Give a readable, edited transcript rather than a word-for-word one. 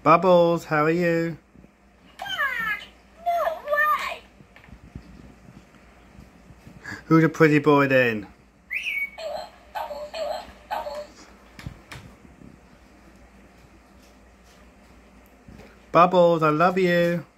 Bubbles, how are you? No way! Who's a pretty boy then? Bubbles, I love you.